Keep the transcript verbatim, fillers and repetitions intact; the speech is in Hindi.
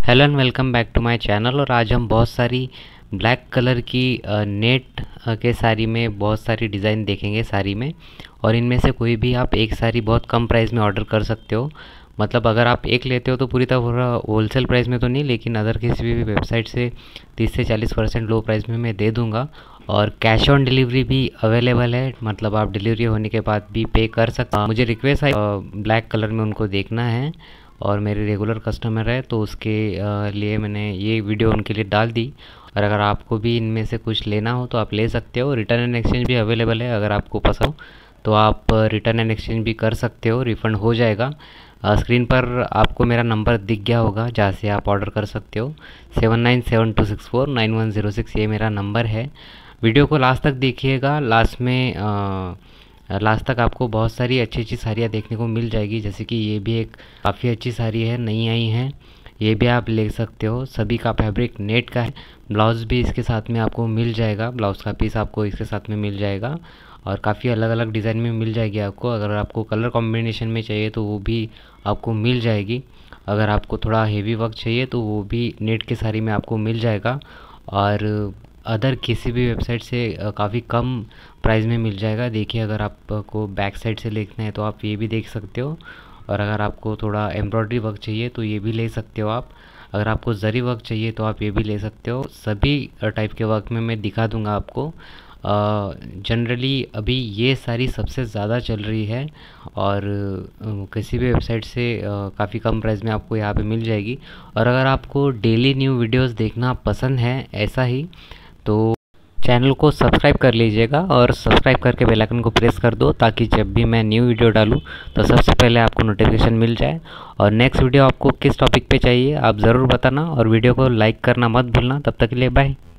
Hello and welcome back to my channel. और आज हम बहुत सारी ब्लैक कलर की नेट के साड़ी में बहुत सारी डिज़ाइन देखेंगे साड़ी में। और इनमें से कोई भी आप एक साड़ी बहुत कम प्राइस में ऑर्डर कर सकते हो। मतलब अगर आप एक लेते हो तो पूरी तरह पूरा होलसेल प्राइस में तो नहीं, लेकिन अदर किसी भी वेबसाइट से तीस से चालीस परसेंट लो प्राइस में मैं दे दूँगा। और कैश ऑन डिलीवरी भी अवेलेबल है, मतलब आप डिलीवरी होने के बाद भी पे कर सकते हैं। मुझे रिक्वेस्ट है ब्लैक कलर में उनको देखना है और मेरे रेगुलर कस्टमर है, तो उसके लिए मैंने ये वीडियो उनके लिए डाल दी। और अगर आपको भी इनमें से कुछ लेना हो तो आप ले सकते हो। रिटर्न एंड एक्सचेंज भी अवेलेबल है, अगर आपको पसंद हो तो आप रिटर्न एंड एक्सचेंज भी कर सकते हो, रिफ़ंड हो जाएगा। स्क्रीन पर आपको मेरा नंबर दिख गया होगा जहाँ से आप ऑर्डर कर सकते हो। Seven nine seven two six four nine one zero six ये मेरा नंबर है। वीडियो को लास्ट तक देखिएगा। लास्ट में आ, लास्ट तक आपको बहुत सारी अच्छी अच्छी साड़ियाँ देखने को मिल जाएगी। जैसे कि ये भी एक काफ़ी अच्छी साड़ी है, नई आई है, ये भी आप ले सकते हो। सभी का फैब्रिक नेट का है। ब्लाउज़ भी इसके साथ में आपको मिल जाएगा, ब्लाउज़ का पीस आपको इसके साथ में मिल जाएगा। और काफ़ी अलग अलग डिज़ाइन में मिल जाएगी आपको। अगर आपको कलर कॉम्बिनेशन में चाहिए तो वो भी आपको मिल जाएगी। अगर आपको थोड़ा हेवी वर्क चाहिए तो वो भी नेट के साड़ी में आपको मिल जाएगा। और अदर किसी भी वेबसाइट से काफ़ी कम प्राइस में मिल जाएगा। देखिए, अगर आपको बैक साइड से देखना है तो आप ये भी देख सकते हो। और अगर आपको थोड़ा एम्ब्रॉयडरी वर्क चाहिए तो ये भी ले सकते हो आप। अगर आपको जरी वर्क चाहिए तो आप ये भी ले सकते हो। सभी टाइप के वर्क में मैं दिखा दूंगा आपको। जनरली अभी ये सारी सबसे ज़्यादा चल रही है और किसी भी वेबसाइट से काफ़ी कम प्राइस में आपको यहाँ पे मिल जाएगी। और अगर आपको डेली न्यू वीडियोस देखना पसंद है ऐसा ही, तो चैनल को सब्सक्राइब कर लीजिएगा और सब्सक्राइब करके बेल आइकन को प्रेस कर दो, ताकि जब भी मैं न्यू वीडियो डालूँ तो सबसे पहले आपको नोटिफिकेशन मिल जाए। और नेक्स्ट वीडियो आपको किस टॉपिक पे चाहिए आप ज़रूर बताना, और वीडियो को लाइक करना मत भूलना। तब तक के लिए बाय।